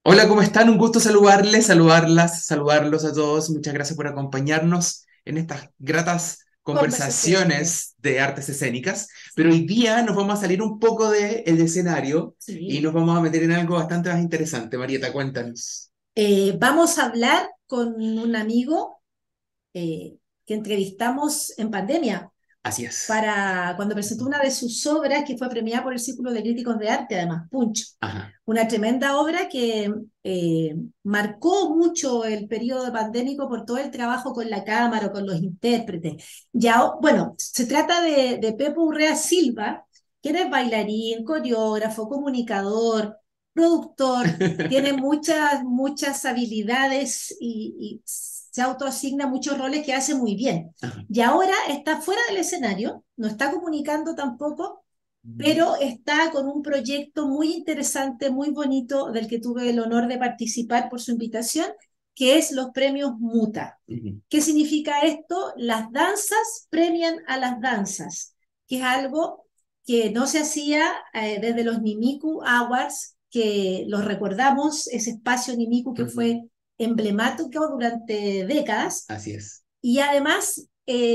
Hola, ¿cómo están? Un gusto saludarles, saludarlas, saludarlos a todos. Muchas gracias por acompañarnos en estas gratas Conversaciones. conversaciones de artes escénicas. Pero hoy día nos vamos a salir un poco del escenario y Sí. nos vamos a meter en algo bastante más interesante. Marieta, cuéntanos. Vamos a hablar con un amigo eh, que entrevistamos en pandemia Así es. para cuando presentó una de sus obras que fue premiada por el Círculo de Críticos de Arte, además, Punch. Ajá. Una tremenda obra que marcó mucho el periodo pandémico por todo el trabajo con la cámara, con los intérpretes. Ya, bueno, se trata de Pepo Urrea Silva, quien es bailarín, coreógrafo, comunicador, productor, tiene muchas habilidades y se autoasigna muchos roles que hace muy bien. Ajá. Y ahora está fuera del escenario, no está comunicando tampoco, pero está con un proyecto muy interesante, muy bonito, del que tuve el honor de participar por su invitación, que es los premios MUTA. Ujú. ¿Qué significa esto? Las danzas premian a las danzas, que es algo que no se hacía desde los Nimiku Awards, que los recordamos, ese espacio Nimiku que Ujú. fue emblemático durante décadas. Así es. Y además,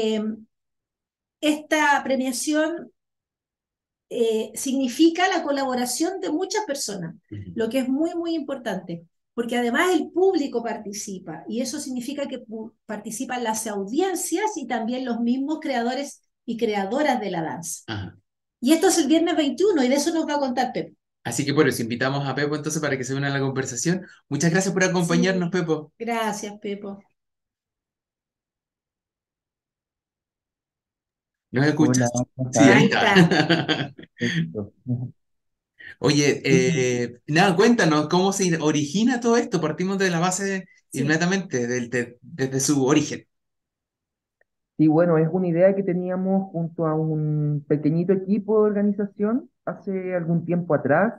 esta premiación significa la colaboración de muchas personas, Ujú. lo que es muy, muy importante, porque además el público participa y eso significa que participan las audiencias y también los mismos creadores y creadoras de la danza. Ajá. Y esto es el viernes 21 y de eso nos va a contar Pepe. Así que por eso invitamos a Pepo entonces para que se una a la conversación. Muchas gracias por acompañarnos, Sí, Pepo. gracias, Pepo. ¿Nos Hola, escuchas? ¿cómo Sí, ahí estás? Ahí está. está. Perfecto. Oye, Sí, nada, cuéntanos cómo se origina todo esto. Partimos de la base Sí. inmediatamente, desde su origen. sí, bueno, es una idea que teníamos junto a un pequeñito equipo de organización hace algún tiempo atrás.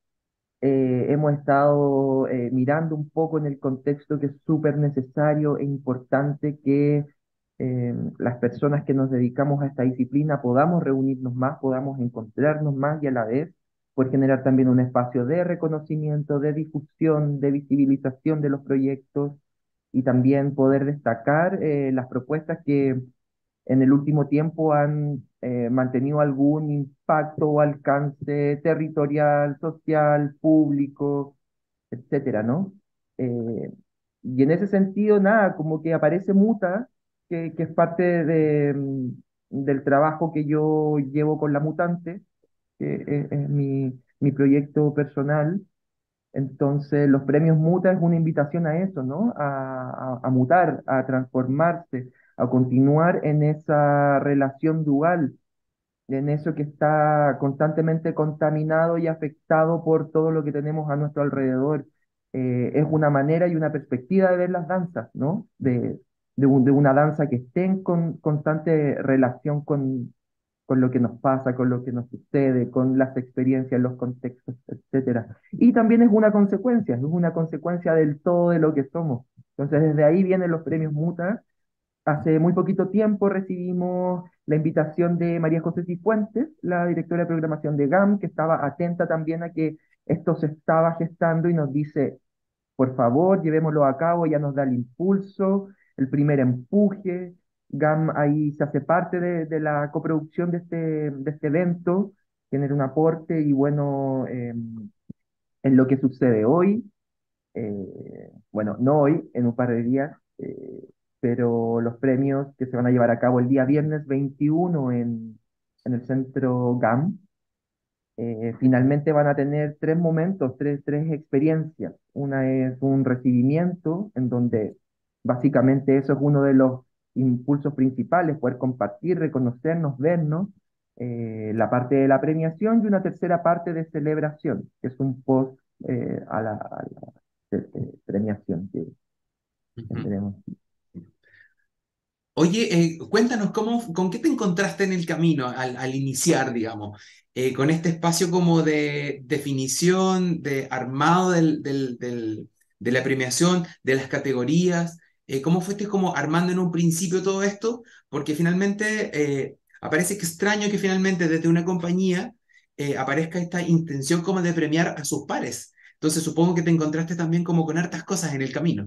Hemos estado mirando un poco en el contexto que es súper necesario e importante que las personas que nos dedicamos a esta disciplina podamos reunirnos más, podamos encontrarnos más y a la vez por generar también un espacio de reconocimiento, de difusión, de visibilización de los proyectos y también poder destacar las propuestas que en el último tiempo han mantenido algún impacto o alcance territorial, social, público, etcétera, ¿no? Eh, y en ese sentido, nada, como que aparece Muta, que es parte del trabajo que yo llevo con la Mutante, que es mi proyecto personal. Entonces, los premios Muta es una invitación a eso, ¿no? A mutar, a transformarse, a continuar en esa relación dual, en eso que está constantemente contaminado y afectado por todo lo que tenemos a nuestro alrededor. Es una manera y una perspectiva de ver las danzas, ¿no? De una danza que esté en constante relación con lo que nos pasa, con lo que nos sucede, con las experiencias, los contextos, etcétera. Y también es una consecuencia del todo de lo que somos. Entonces, desde ahí vienen los premios Muta. Hace muy poquito tiempo recibimos la invitación de María José Cifuentes, la directora de programación de GAM, que estaba atenta también a que esto se estaba gestando y nos dice, por favor, llevémoslo a cabo, ya nos da el impulso, el primer empuje. GAM ahí se hace parte de la coproducción de este evento, tiene un aporte y bueno, en lo que sucede hoy, bueno, no hoy, en un par de días, pero los premios que se van a llevar a cabo el día viernes 21 en el centro GAM, finalmente van a tener tres momentos, tres experiencias. Una es un recibimiento, en donde básicamente eso es uno de los impulsos principales, poder compartir, reconocernos, vernos, la parte de la premiación y una tercera parte de celebración, que es un post premiación que Ujú. tendremos. Oye, cuéntanos con qué te encontraste en el camino al iniciar, digamos, con este espacio como de definición, de armado de la premiación, de las categorías. ¿Cómo fuiste como armando en un principio todo esto? Porque finalmente aparece que extraño que finalmente desde una compañía aparezca esta intención como de premiar a sus pares. Entonces supongo que te encontraste también como con hartas cosas en el camino.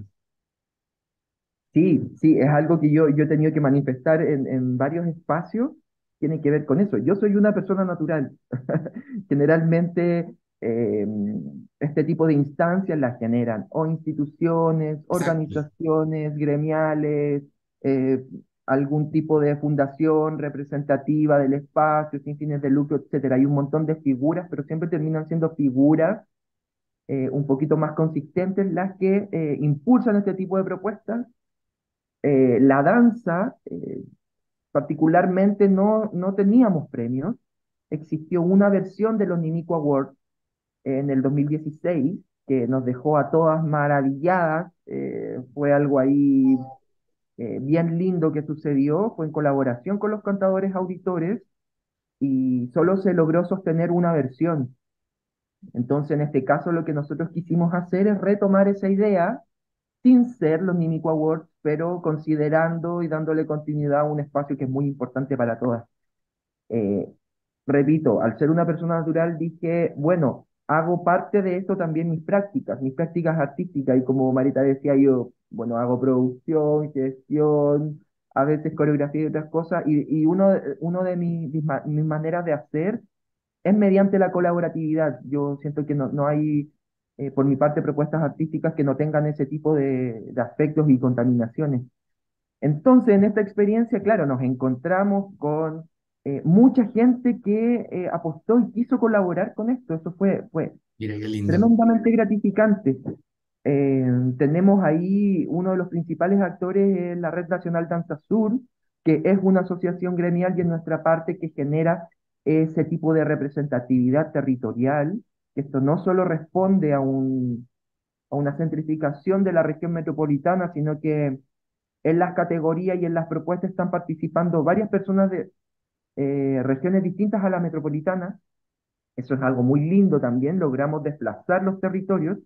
Sí, sí, es algo que yo he tenido que manifestar en varios espacios, tiene que ver con eso. Yo soy una persona natural. Generalmente eh, este tipo de instancias las generan o instituciones, Exacto. organizaciones gremiales, eh, algún tipo de fundación representativa del espacio, sin fines de lucro, etcétera. Hay un montón de figuras, pero siempre terminan siendo figuras un poquito más consistentes las que impulsan este tipo de propuestas. La danza, particularmente, no teníamos premios. Existió una versión de los Nimico Awards en el 2016 que nos dejó a todas maravilladas. Fue algo ahí bien lindo que sucedió. Fue en colaboración con los cantadores auditores y solo se logró sostener una versión. Entonces, en este caso, lo que nosotros quisimos hacer es retomar esa idea sin ser los Mimico Awards, pero considerando y dándole continuidad a un espacio que es muy importante para todas. Eh, Repito, al ser una persona natural dije, bueno, hago parte de esto también mis prácticas artísticas, y como Marita decía yo, bueno, hago producción, gestión, a veces coreografía y otras cosas, y uno de mis maneras de hacer es mediante la colaboratividad. Yo siento que no hay, por mi parte, propuestas artísticas que no tengan ese tipo de aspectos y contaminaciones. Entonces, en esta experiencia, claro, nos encontramos con mucha gente que apostó y quiso colaborar con esto. Eso fue Mira qué lindo. tremendamente gratificante. Tenemos ahí uno de los principales actores en la Red Nacional Danza Sur, que es una asociación gremial y en nuestra parte que genera ese tipo de representatividad territorial, que esto no solo responde a una centrificación de la región metropolitana, sino que en las categorías y en las propuestas están participando varias personas de regiones distintas a la metropolitana. Eso es algo muy lindo también, logramos desplazar los territorios.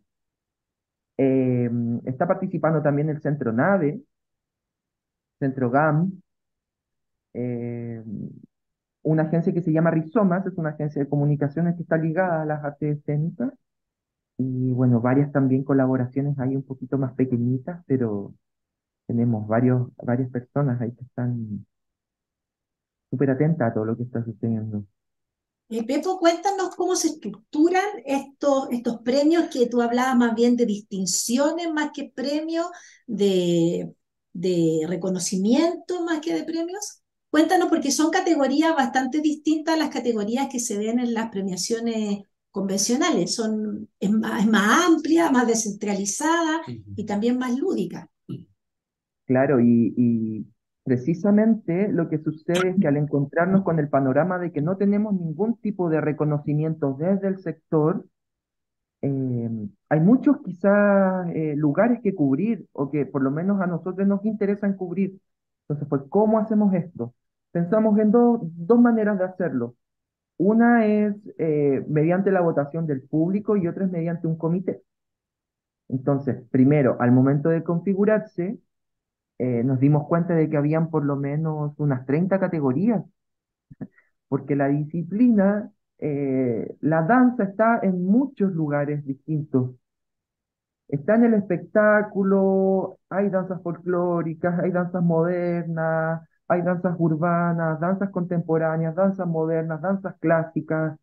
Eh, Está participando también el Centro NAVE, Centro GAM, eh, una agencia que se llama Rizomas, es una agencia de comunicaciones que está ligada a las artes escénicas, y bueno, varias también colaboraciones ahí un poquito más pequeñitas, pero tenemos varias personas ahí que están súper atentas a todo lo que está sucediendo. Pepo, cuéntanos cómo se estructuran estos premios que tú hablabas más bien de distinciones más que premios, de, de reconocimiento más que de premios. Cuéntanos porque son categorías bastante distintas a las categorías que se ven en las premiaciones convencionales. Es más amplia, más descentralizada y también más lúdica. Claro, y precisamente lo que sucede es que al encontrarnos con el panorama de que no tenemos ningún tipo de reconocimiento desde el sector, hay muchos quizás lugares que cubrir o que por lo menos a nosotros nos interesan cubrir. Entonces, pues, ¿cómo hacemos esto? Pensamos en dos maneras de hacerlo. Una es mediante la votación del público y otra es mediante un comité. Entonces, primero, al momento de configurarse, nos dimos cuenta de que habían por lo menos unas 30 categorías, porque la disciplina, la danza está en muchos lugares distintos. Está en el espectáculo, hay danzas folclóricas, hay danzas modernas, hay danzas urbanas, danzas contemporáneas, danzas modernas, danzas clásicas.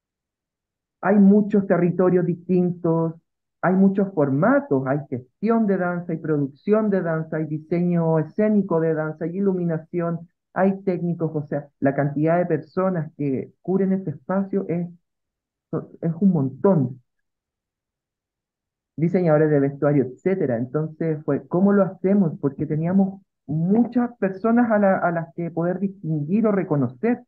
Hay muchos territorios distintos, hay muchos formatos, hay gestión de danza, hay producción de danza, hay diseño escénico de danza, hay iluminación, hay técnicos, o sea, la cantidad de personas que cubren este espacio es un montón, diseñadores de vestuario, etcétera. Entonces fue, ¿cómo lo hacemos? Porque teníamos muchas personas a las que poder distinguir o reconocer.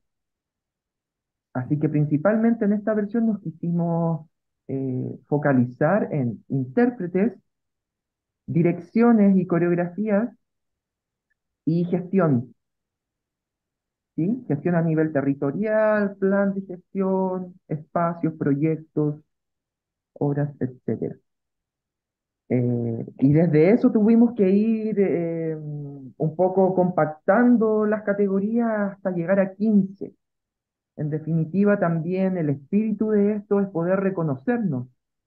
Así que principalmente en esta versión nos quisimos focalizar en intérpretes, direcciones y coreografías y gestión, ¿sí? Gestión a nivel territorial, plan de gestión, espacios, proyectos, obras, etcétera. Y desde eso tuvimos que ir un poco compactando las categorías hasta llegar a 15. En definitiva, también el espíritu de esto es poder reconocernos.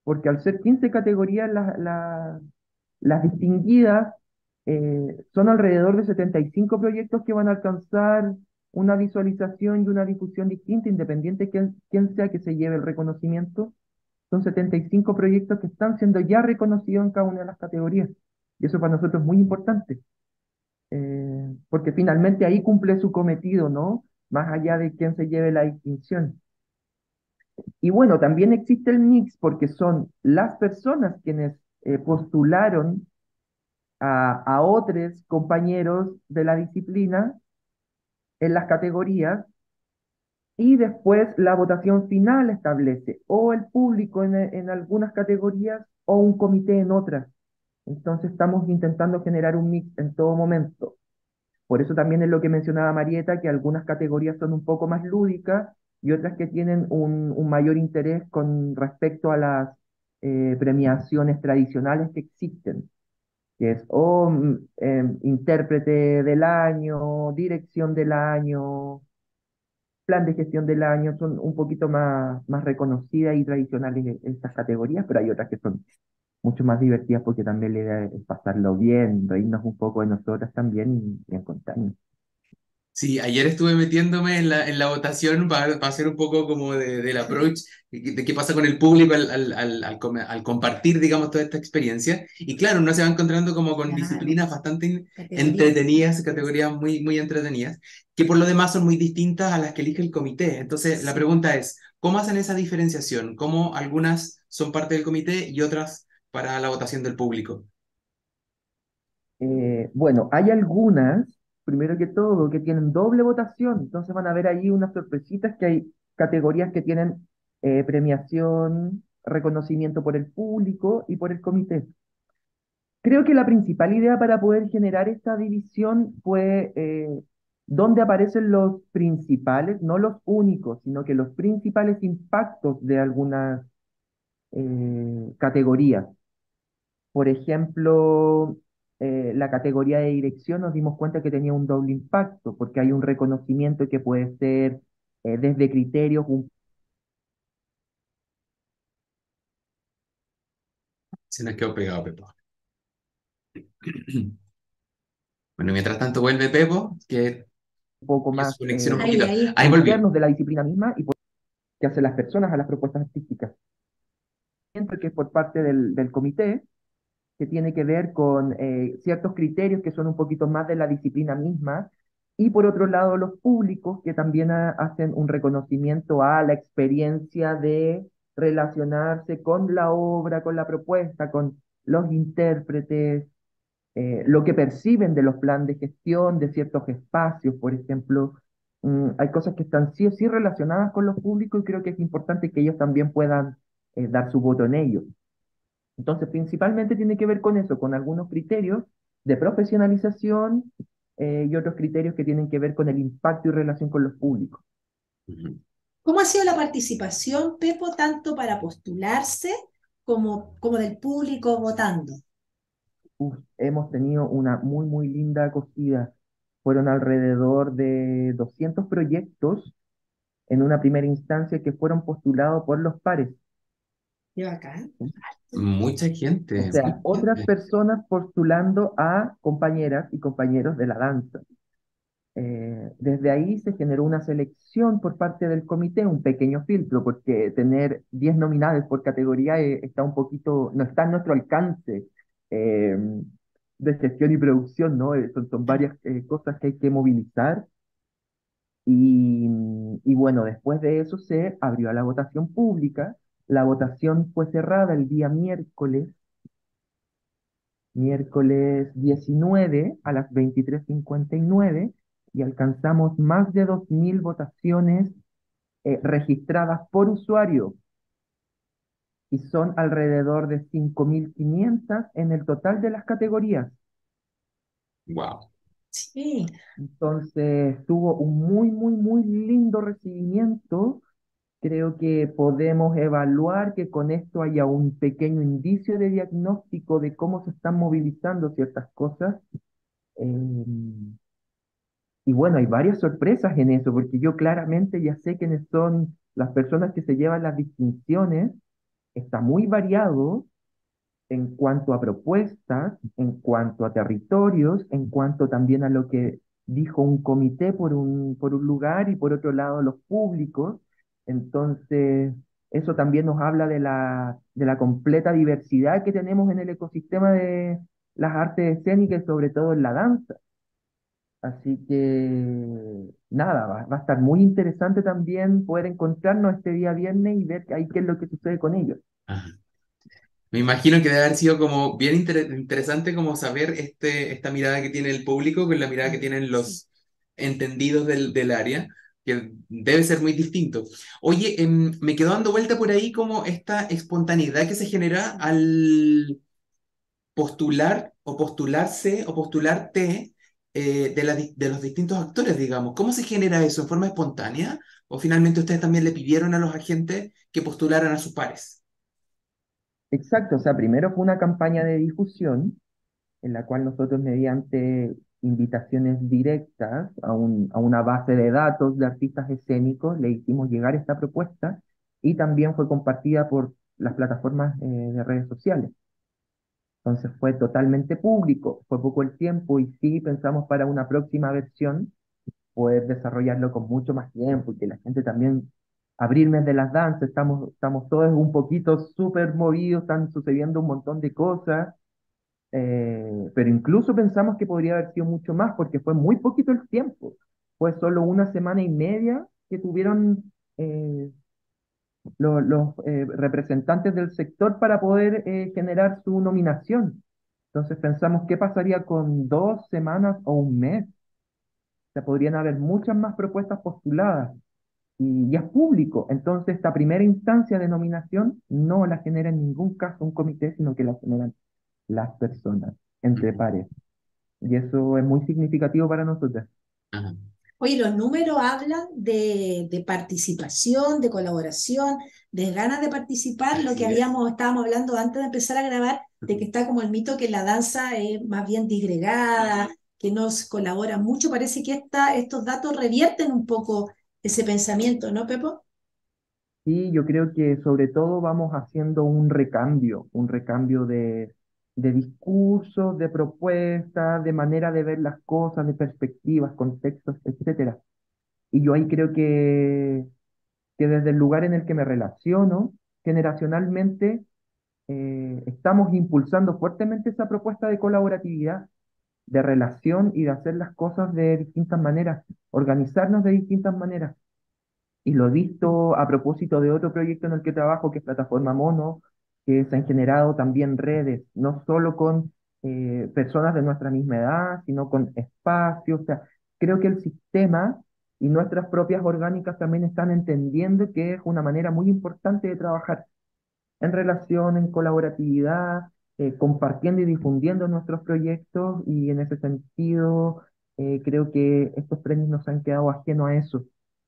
porque al ser 15 categorías, las distinguidas son alrededor de 75 proyectos que van a alcanzar una visualización y una difusión distinta, independiente quién sea que se lleve el reconocimiento. Son 75 proyectos que están siendo ya reconocidos en cada una de las categorías. Y eso para nosotros es muy importante, porque finalmente ahí cumple su cometido, ¿no? Más allá de quién se lleve la distinción. Y bueno, también existe el mix porque son las personas quienes postularon a otros compañeros de la disciplina en las categorías y después la votación final establece o el público en algunas categorías o un comité en otras. Entonces estamos intentando generar un mix en todo momento. Por eso también es lo que mencionaba Marieta, que algunas categorías son un poco más lúdicas y otras que tienen un mayor interés con respecto a las premiaciones tradicionales que existen, que es o intérprete del año, dirección del año, plan de gestión del año, son un poquito más reconocidas y tradicionales estas categorías, pero hay otras que son mucho más divertidas porque también la idea es pasarlo bien, reírnos un poco de nosotras también y encontrarnos. Sí, ayer estuve metiéndome en la votación para hacer un poco como del approach, de qué pasa con el público al compartir, digamos, toda esta experiencia. Y claro, uno se va encontrando como con Claro, disciplinas bastante categorías. entretenidas, categorías muy, muy entretenidas, que por lo demás son muy distintas a las que elige el comité. Entonces, la Sí. pregunta es, ¿cómo hacen esa diferenciación? ¿Cómo algunas son parte del comité y otras para la votación del público? Bueno, hay algunas, primero que todo, que tienen doble votación, entonces van a ver ahí unas sorpresitas que hay categorías que tienen premiación, reconocimiento por el público y por el comité. Creo que la principal idea para poder generar esta división fue dónde aparecen los principales, no los únicos, sino que los principales impactos de algunas categorías. Por ejemplo, la categoría de dirección nos dimos cuenta que tenía un doble impacto, porque hay un reconocimiento que puede ser desde criterios, Se nos quedó pegado, Pepo. Bueno, mientras tanto vuelve Pepo, que un poco más su conexión un Ahí, poquito. ahí. Ahí volvió. internos de la disciplina misma y por qué hacen las personas a las propuestas artísticas. Siento que es por parte del comité, que tiene que ver con ciertos criterios que son un poquito más de la disciplina misma, y por otro lado los públicos que también hacen un reconocimiento a la experiencia de relacionarse con la obra, con la propuesta, con los intérpretes, lo que perciben de los planes de gestión de ciertos espacios, por ejemplo. Hay cosas que están sí o sí relacionadas con los públicos y creo que es importante que ellos también puedan dar su voto en ello. Entonces, principalmente tiene que ver con eso, con algunos criterios de profesionalización y otros criterios que tienen que ver con el impacto y relación con los públicos. Ujú. ¿Cómo ha sido la participación, Pepo, tanto para postularse como del público votando? Hemos tenido una muy, muy linda acogida. Fueron alrededor de 200 proyectos en una primera instancia que fueron postulados por los pares. Qué bacán. Mucha O gente, sea, mucha otras gente. personas postulando a compañeras y compañeros de la danza. Desde ahí se generó una selección por parte del comité, un pequeño filtro, porque tener 10 nominados por categoría está un poquito, no está en nuestro alcance eh, de gestión y producción, ¿no? Son varias cosas que hay que movilizar y bueno, después de eso se abrió a la votación pública. La votación fue cerrada el día miércoles 19 a las 23:59 y alcanzamos más de 2.000 votaciones registradas por usuario y son alrededor de 5.500 en el total de las categorías. Wow. Sí. Entonces tuvo un muy, muy, muy lindo recibimiento. Creo que podemos evaluar que con esto haya un pequeño indicio de diagnóstico de cómo se están movilizando ciertas cosas. Eh, Y bueno, hay varias sorpresas en eso, porque yo claramente ya sé quiénes son las personas que se llevan las distinciones, está muy variado en cuanto a propuestas, en cuanto a territorios, en cuanto también a lo que dijo un comité por un lugar y por otro lado los públicos. Entonces, eso también nos habla de la completa diversidad que tenemos en el ecosistema de las artes escénicas y sobre todo en la danza. Así que nada, va a estar muy interesante también poder encontrarnos este día viernes y ver ahí qué es lo que sucede con ellos. Ajá. Me imagino que debe haber sido como bien interesante como saber esta mirada que tiene el público con la mirada que tienen Sí. los entendidos del área, que debe ser muy distinto. Oye, me quedó dando vuelta por ahí como esta espontaneidad que se genera al postular o postularse o postularte de los distintos actores, digamos. ¿Cómo se genera eso? ¿En forma espontánea? ¿O finalmente ustedes también le pidieron a los agentes que postularan a sus pares? Exacto, o sea, primero fue una campaña de difusión en la cual nosotros mediante invitaciones directas a una base de datos de artistas escénicos le hicimos llegar esta propuesta y también fue compartida por las plataformas de redes sociales. Entonces fue totalmente público, fue poco el tiempo y sí pensamos para una próxima versión poder desarrollarlo con mucho más tiempo y que la gente también abrir mes de las danzas, estamos todos un poquito súper movidos, están sucediendo un montón de cosas, pero incluso pensamos que podría haber sido mucho más porque fue muy poquito el tiempo, fue solo una semana y media que tuvieron los representantes del sector para poder generar su nominación. Entonces pensamos, ¿qué pasaría con 2 semanas o un mes? O sea, podrían haber muchas más propuestas postuladas y ya es público. Entonces, esta primera instancia de nominación no la genera en ningún caso un comité, sino que la generan las personas entre Ujú. pares. Y eso es muy significativo para nosotros. Ajá. Oye, los números hablan de participación, de colaboración, de ganas de participar, lo que Así es. estábamos hablando antes de empezar a grabar, de que está como el mito que la danza es más bien disgregada, que no se colabora mucho. Parece que estos datos revierten un poco ese pensamiento, ¿no, Pepo? Sí, yo creo que sobre todo vamos haciendo un recambio de discursos, de propuestas, de manera de ver las cosas, de perspectivas, contextos, etcétera. Y yo ahí creo que desde el lugar en el que me relaciono, generacionalmente, estamos impulsando fuertemente esa propuesta de colaboratividad, de relación y de hacer las cosas de distintas maneras, organizarnos de distintas maneras. Y lo he visto a propósito de otro proyecto en el que trabajo, que es Plataforma Mono, que se han generado también redes, no solo con personas de nuestra misma edad, sino con espacios. O sea, creo que el sistema y nuestras propias orgánicas también están entendiendo que es una manera muy importante de trabajar en relación, en colaboratividad, compartiendo y difundiendo nuestros proyectos y en ese sentido creo que estos premios nos han quedado ajenos a eso.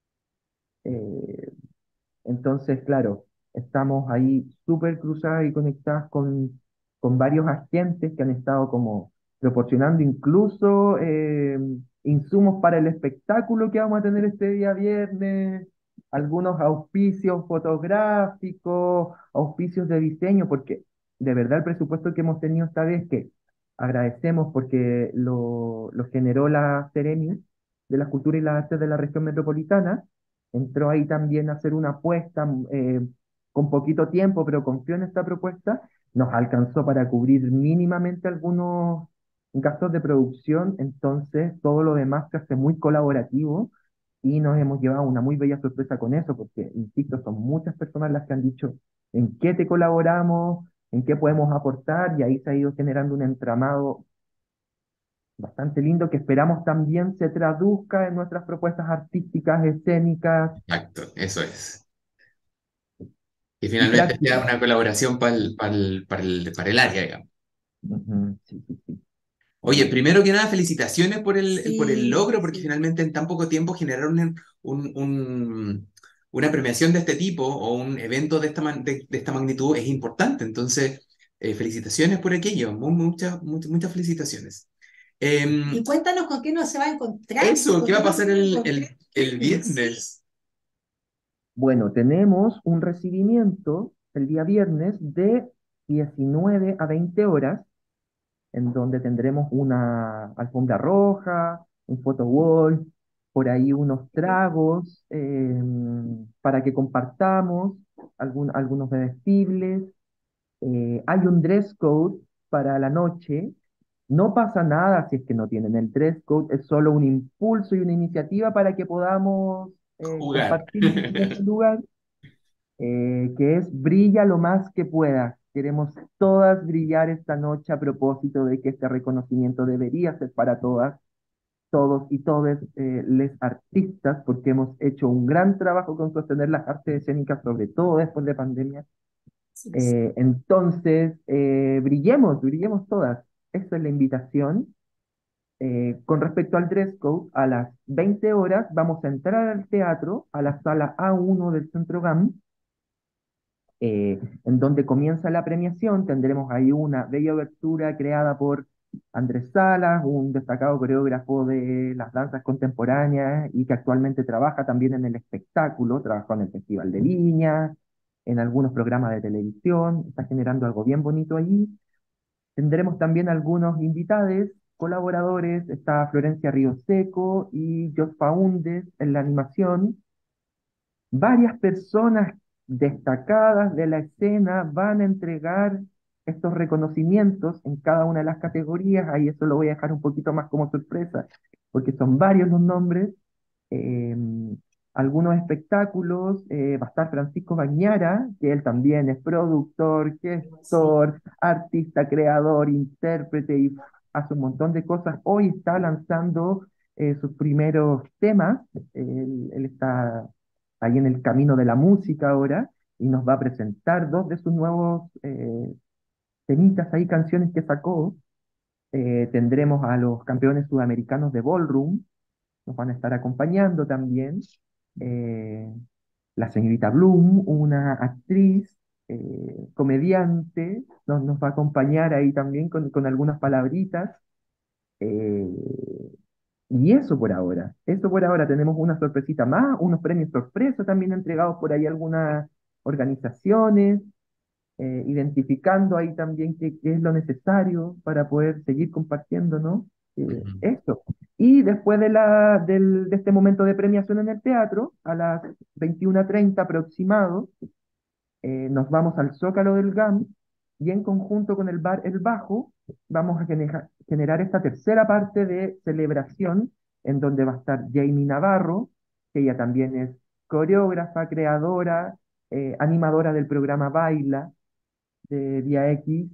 Eh, entonces, claro, estamos ahí súper cruzadas y conectadas con varios agentes que han estado como proporcionando incluso insumos para el espectáculo que vamos a tener este día viernes, algunos auspicios fotográficos, auspicios de diseño, porque de verdad el presupuesto que hemos tenido esta vez, que agradecemos porque lo generó la Seremi de la Cultura y las Artes de la región metropolitana, entró ahí también a hacer una apuesta con poquito tiempo, pero confió en esta propuesta, nos alcanzó para cubrir mínimamente algunos gastos de producción, entonces todo lo demás se hace muy colaborativo y nos hemos llevado una muy bella sorpresa con eso, porque, insisto, son muchas personas las que han dicho en qué te colaboramos, en qué podemos aportar, y ahí se ha ido generando un entramado bastante lindo que esperamos también se traduzca en nuestras propuestas artísticas, escénicas Exacto, eso es. Y y finalmente sea prácticas. una colaboración para el área, digamos. Ujú, sí, sí, sí. Oye, primero que nada, felicitaciones por el Sí, logro, porque sí. finalmente en tan poco tiempo generar una premiación de este tipo o un evento de esta magnitud es importante. Entonces, felicitaciones por aquello, muchas felicitaciones. Y Em, cuéntanos con qué nos se va a encontrar, Eso, ¿qué con va qué a nos pasar vamos a encontrar el el viernes. viernes? Bueno, tenemos un recibimiento el día viernes, de 19 a 20 horas, en donde tendremos una alfombra roja, un photo wall, por ahí unos tragos para que compartamos, algunos bebestibles. Hay un dress code para la noche. No pasa nada si es que no tienen el dress code, es solo un impulso y una iniciativa para que podamos Jugar. compartir en ese lugar, que es brilla lo más que puedas. Queremos todas brillar esta noche a propósito de que este reconocimiento debería ser para todas, todos y todas les artistas, porque hemos hecho un gran trabajo con sostener las artes escénicas, sobre todo después de pandemia. Entonces, brillemos, brillemos todas. Esa es la invitación. Con respecto al dress code, a las 20 horas vamos a entrar al teatro, a la sala A1 del Centro GAM, en donde comienza la premiación. Tendremos ahí una bella obertura creada por Andrés Salas, un destacado coreógrafo de las danzas contemporáneas y que actualmente trabaja también en el espectáculo, trabajó en el Festival de Viña, en algunos programas de televisión, está generando algo bien bonito allí. Tendremos también algunos invitados, colaboradores, está Florencia Río Seco y Jos Faúndez en la animación. Varias personas destacadas de la escena van a entregar estos reconocimientos en cada una de las categorías. Ahí eso lo voy a dejar un poquito más como sorpresa, porque son varios los nombres. eh, Algunos espectáculos, va a estar Francisco Bañara, que él también es productor, Sí. gestor, artista, creador, intérprete y hace un montón de cosas. Hoy está lanzando sus primeros temas. Él está ahí en el camino de la música ahora y nos va a presentar dos de sus nuevos temitas ahí, canciones que sacó. Tendremos a los campeones sudamericanos de Ballroom, nos van a estar acompañando también. eh, la señorita Bloom, una actriz, comediante, nos va a acompañar ahí también con algunas palabritas. eh, y eso por ahora, tenemos una sorpresita más, unos premios sorpresa también entregados por ahí a algunas organizaciones, identificando ahí también qué es lo necesario para poder seguir compartiendo, ¿no? Ujú. Esto. Y después de este momento de premiación en el teatro, a las 21:30 aproximado, nos vamos al Zócalo del GAM y en conjunto con el bar El Bajo vamos a generar esta tercera parte de celebración en donde va a estar Jamie Navarro, que ella también es coreógrafa, creadora, animadora del programa Baila de Vía X,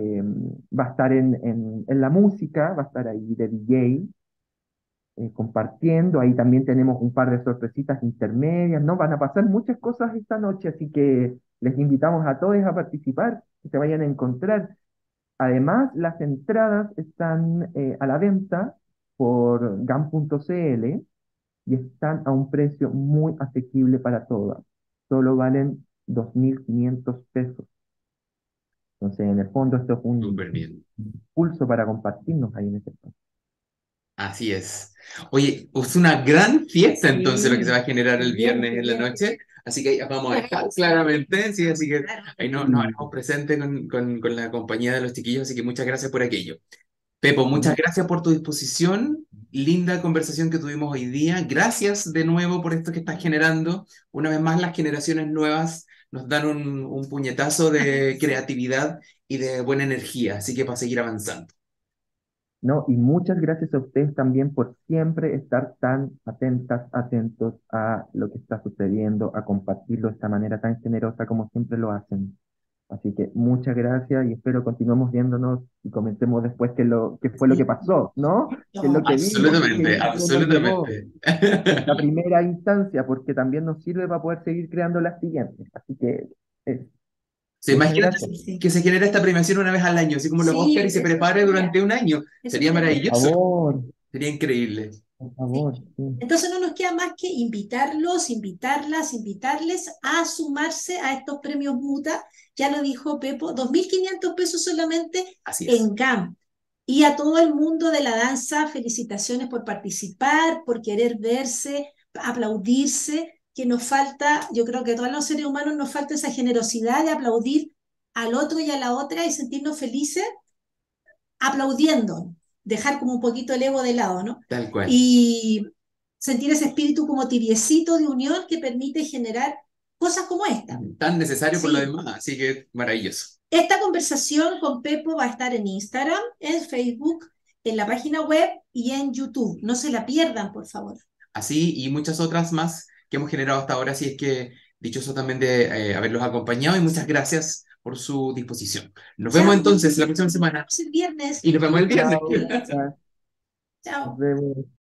va a estar en la música, va a estar ahí de DJ, compartiendo. Ahí también tenemos un par de sorpresitas intermedias, ¿no? Van a pasar muchas cosas esta noche, así que les invitamos a todos a participar, que se vayan a encontrar. Además, las entradas están a la venta por gam.cl y están a un precio muy asequible para todas. Solo valen 2.500 pesos. Entonces, en el fondo, esto es Súper un bien. pulso para compartirnos ahí en ese espacio. Así es. Oye, es una gran fiesta entonces lo que se va Sí, a generar qué el bien, viernes qué en la bien. noche. Así que ahí vamos a estar claramente, sí, así que Claro. ahí nos Sí, haremos presente con la compañía de los chiquillos, así que muchas gracias por aquello. Pepo, muchas ¿no? gracias por tu disposición. Linda conversación que tuvimos hoy día. Gracias de nuevo por esto que estás generando. Una vez más, las generaciones nuevas nos dan un puñetazo de creatividad y de buena energía, así que para seguir avanzando. ¿No? Y muchas gracias a ustedes también por siempre estar tan atentas, atentos a lo que está sucediendo, a compartirlo de esta manera tan generosa como siempre lo hacen. Así que muchas gracias y espero continuemos viéndonos y comentemos después qué fue lo que Sí. pasó, ¿no? ¿Qué es No, lo que vimos? ¿Qué Absolutamente, emoción nos llegó? absolutamente. Esta primera instancia, porque también nos sirve para poder seguir creando las siguientes. Así que, eh, Se muchas imagínate gracias. sí, sí. que se genera esta premiación una vez al año, así como los Sí, Oscars y se eso prepare sería, durante un año. eso Sería sería. Por maravilloso, favor, sería increíble. por Sí. favor, sí. Entonces no nos queda más que invitarlos, invitarlas, invitarles a sumarse a estos premios Muta. Ya lo dijo Pepo, 2.500 pesos solamente Así es. en GAM. Y a todo el mundo de la danza, felicitaciones por participar, por querer verse, aplaudirse. que nos falta, yo creo que a todos los seres humanos nos falta esa generosidad de aplaudir al otro y a la otra y sentirnos felices aplaudiendo, dejar como un poquito el ego de lado, ¿no? Tal cual. Y sentir ese espíritu como tibiecito de unión que permite generar cosas como esta. Tan necesario por lo Sí, demás, así que maravilloso. esta conversación con Pepo va a estar en Instagram, en Facebook, en la página web y en YouTube. No se la pierdan, por favor. Así y muchas otras más que hemos generado hasta ahora, así es que dichoso también de haberlos acompañado y muchas gracias por su disposición. Nos vemos Chao, entonces la próxima semana el viernes. y nos vemos el viernes. Chao, Sí. gracias. Nos Chao. vemos.